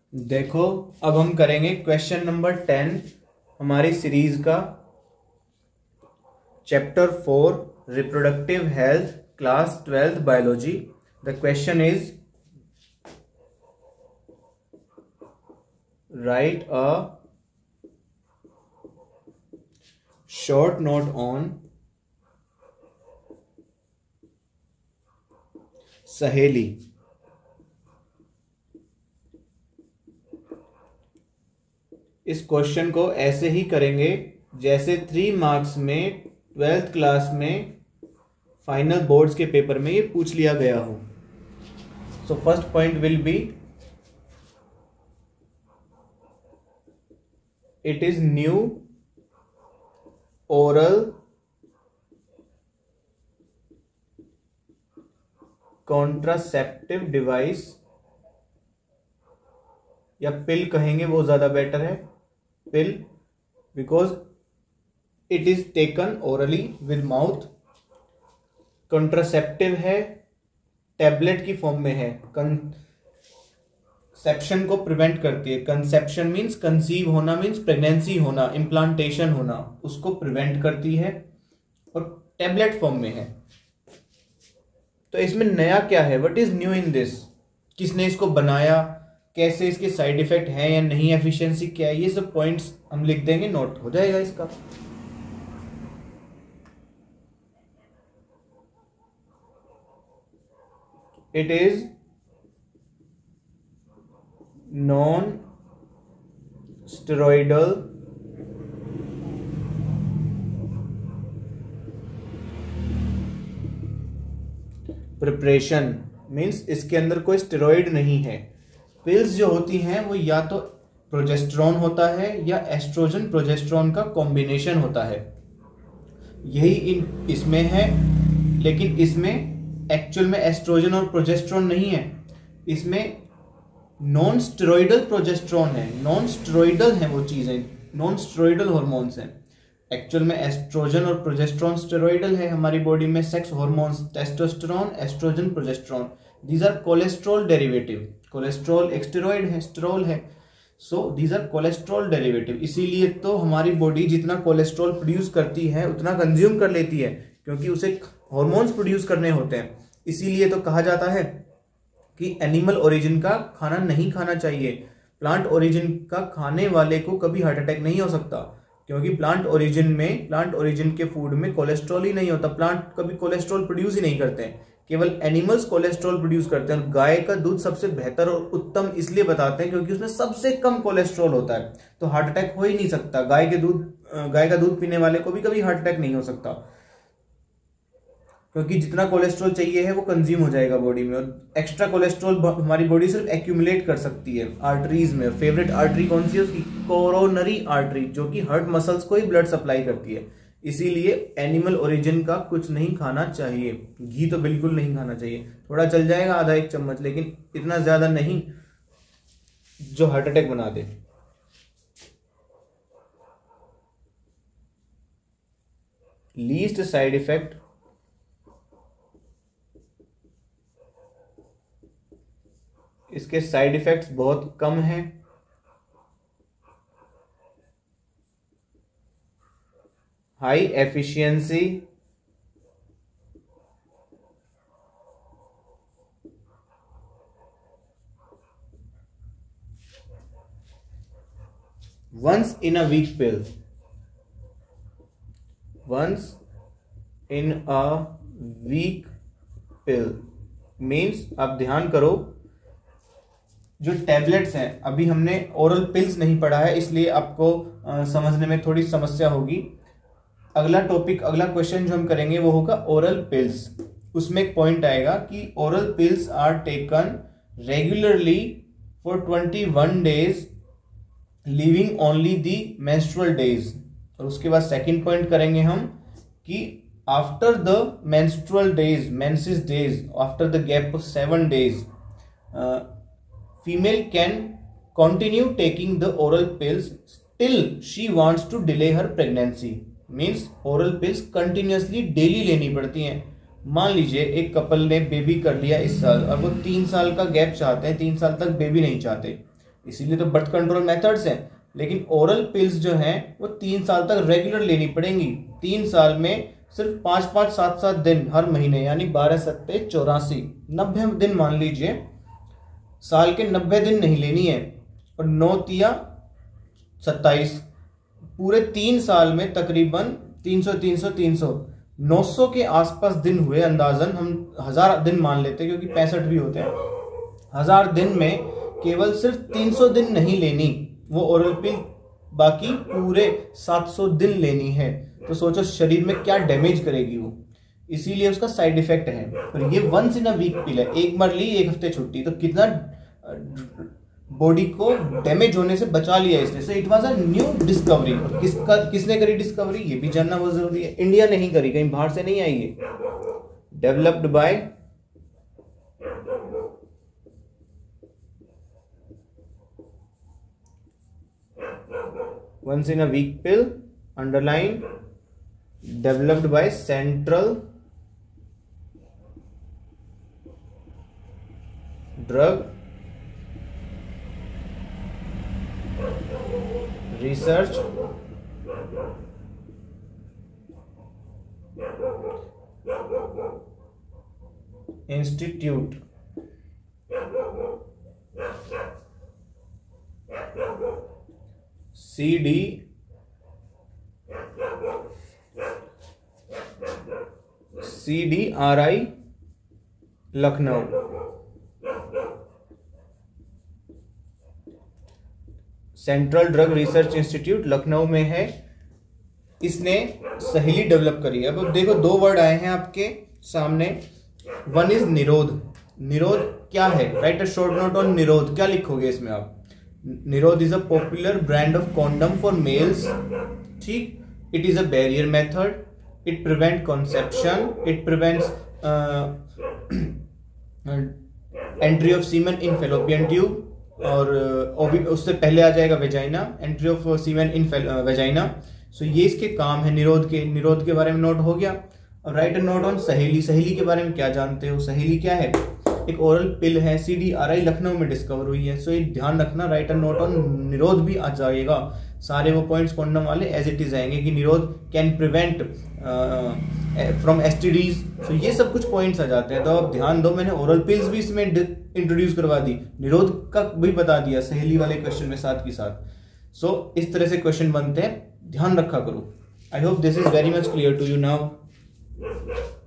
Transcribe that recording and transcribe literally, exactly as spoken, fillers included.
देखो अब हम करेंगे क्वेश्चन नंबर टेन हमारी सीरीज का, chapter four reproductive health, class twelfth biology. The question is write a short note on Saheli. इस क्वेश्चन को ऐसे ही करेंगे जैसे थ्री मार्क्स में ट्वेल्थ क्लास में फाइनल बोर्ड्स के पेपर में ये पूछ लिया गया हो। So first point will be it is new oral contraceptive device, या पिल कहेंगे वो ज्यादा बेटर है, pill, because it is taken orally with mouth. Contraceptive है, टैबलेट की फॉर्म में है, कंसेप्शन को प्रिवेंट करती है। कंसेप्शन मीन्स कंसीव होना, मीन्स प्रेगनेंसी होना, इम्प्लांटेशन होना, उसको प्रिवेंट करती है और टैबलेट फॉर्म में है। तो इसमें नया क्या है, what is new in this, किसने इसको बनाया, कैसे इसके साइड इफेक्ट हैं या नहीं, एफिशिएंसी क्या है, ये सब पॉइंट्स हम लिख देंगे, नोट हो जाएगा इसका। It is non steroidal preparation, means इसके अंदर कोई स्टेरॉइड नहीं है। पिल्स जो होती हैं वो या तो प्रोजेस्टेरॉन होता है या एस्ट्रोजन प्रोजेस्टेरॉन का कॉम्बिनेशन होता है, यही इन इसमें है। लेकिन इसमें एक्चुअल में एस्ट्रोजन और प्रोजेस्टेरॉन नहीं है, इसमें नॉन स्टेरॉइडल प्रोजेस्टेरॉन है। नॉन स्टेरॉइडल है वो चीजें, नॉन स्टेरॉइडल हॉर्मोन्स हैं। एक्चुअल में एस्ट्रोजन और प्रोजेस्टेरॉन स्टेरॉइडल है हमारी बॉडी में। Sex hormones testosterone, estrogen, progesterone, these are cholesterol derivative. Cholesterol एक स्टेरॉइड है, स्टेरॉल है, so these are cholesterol derivative. इसीलिए तो हमारी बॉडी जितना कोलेस्ट्रॉल प्रोड्यूस करती है उतना कंज्यूम कर लेती है, क्योंकि उसे हॉर्मोन्स प्रोड्यूस करने होते हैं। इसीलिए तो कहा जाता है कि एनिमल ओरिजिन का खाना नहीं खाना चाहिए। प्लांट ओरिजिन का खाने वाले को कभी हार्ट अटैक नहीं हो सकता, क्योंकि प्लांट ओरिजिन में प्लांट ओरिजिन के फूड में कोलेस्ट्रॉल ही नहीं होता। प्लांट कभी कोलेस्ट्रॉल प्रोड्यूस ही नहीं करते हैं, केवल एनिमल्स कोलेस्ट्रॉल प्रोड्यूस करते हैं। गाय का दूध सबसे बेहतर और उत्तम इसलिए बताते हैं क्योंकि उसमें सबसे कम कोलेस्ट्रॉल होता है, तो हार्ट अटैक हो ही नहीं सकता। गाय के दूध गाय का दूध पीने वाले को भी कभी हार्ट अटैक नहीं हो सकता, क्योंकि जितना कोलेस्ट्रॉल चाहिए है वो कंज्यूम हो जाएगा बॉडी में। और एक्स्ट्रा कोलेस्ट्रॉल हमारी बॉडी सिर्फ एक्यूमुलेट कर सकती है आर्टरीज में। फेवरेट आर्टरी कौन सी है उसकी, कोरोनरी आर्टरी, जो कि हार्ट मसल्स को ही ब्लड सप्लाई करती है। इसीलिए एनिमल ओरिजिन का कुछ नहीं खाना चाहिए। घी तो बिल्कुल नहीं खाना चाहिए, थोड़ा चल जाएगा आधा एक चम्मच, लेकिन इतना ज्यादा नहीं जो हार्ट अटैक बना दे। लीस्ट साइड इफेक्ट, इसके साइड इफेक्ट्स बहुत कम हैं। High efficiency, once in a week pill, once in a week pill means, आप ध्यान करो, जो टैबलेट्स हैं, अभी हमने ओरल पिल्स नहीं पढ़ा है, इसलिए आपको आ, समझने में थोड़ी समस्या होगी। अगला टॉपिक, अगला क्वेश्चन जो हम करेंगे वो होगा ओरल पिल्स। उसमें एक पॉइंट आएगा कि oral pills are taken regularly for twenty one days leaving only the menstrual days. और उसके बाद सेकंड पॉइंट करेंगे हम कि after the menstrual days, menses days, after the gap of seven days, female can continue taking the oral pills till she wants to delay her pregnancy. Means oral pills continuously daily लेनी पड़ती हैं। मान लीजिए एक couple ने baby कर लिया इस साल और वो तीन साल का गैप चाहते हैं, तीन साल तक बेबी नहीं चाहते, इसीलिए तो बर्थ कंट्रोल मेथड्स हैं। लेकिन ओरल पिल्स जो हैं वो तीन साल तक रेगुलर लेनी पड़ेंगी। तीन साल में सिर्फ पाँच पाँच सात सात दिन हर महीने, यानी बारह सत्ते चौरासी, नब्बे दिन मान लीजिए, साल के नब्बे दिन नहीं लेनी है। और नौ तिया सत्ताईस, पूरे तीन साल में तकरीबन तीन सौ तीन सौ तीन सौ नौ सौ के आसपास दिन हुए अंदाजन। हम हजार दिन मान लेते हैं क्योंकि पैंसठ भी होते हैं। हजार दिन में केवल सिर्फ तीन सौ दिन नहीं लेनी वो ओरल पिल, बाकी पूरे सात सौ दिन लेनी है। तो सोचो शरीर में क्या डैमेज करेगी वो, इसीलिए उसका साइड इफेक्ट है। और ये वंस इन अ वीक पिल है, एक बार ली एक हफ्ते छुट्टी, तो कितना बॉडी को डैमेज होने से बचा लिया इसने। So it was a new discovery. और किसका किसने करी डिस्कवरी, ये भी जानना बहुत जरूरी है। इंडिया नहीं करी, कहीं बाहर से नहीं आई है। Developed by once in a week pill, underline, developed by Central Drug Research Institute. C D C D R I Lucknow. Central drug research institute Lucknow में है। इसने सहेली डेवलप करी है। अब देखो दो वर्ड आए हैं आपके सामने। वन इज निरोध। निरोध क्या है, write a short note on Nirodh. क्या लिखोगे इसमें आप, Nirodh is a popular brand of condom for males. ठीक, it is a barrier method, it prevent conception, it prevents entry of semen in fallopian tube, और uh, उससे पहले आ जाएगा vagina, entry of semen in vagina. सो ये इसके काम है निरोध के। निरोध के बारे में नोट हो गया। और राइट अ नोट ऑन सहेली। सहेली के बारे में क्या जानते हो, सहेली क्या है, एक ओरल पिल है, C D R I Lucknow में डिस्कवर हुई है। सो ये ध्यान रखना, राइट अ नोट ऑन निरोध भी आ जाएगा। सारे वो पॉइंट्स कॉन्डम वाले एज इट इज आएंगे कि Nirodh can prevent from STDs. सो ये सब कुछ पॉइंट्स आ जाते हैं, तो आप ध्यान दो। मैंने ओरल पिल्स भी इसमें इंट्रोड्यूस करवा दी, निरोध का भी बता दिया सहेली वाले क्वेश्चन में साथ के साथ। सो so, इस तरह से क्वेश्चन बनते हैं, ध्यान रखा करो। I hope this is very much clear to you now.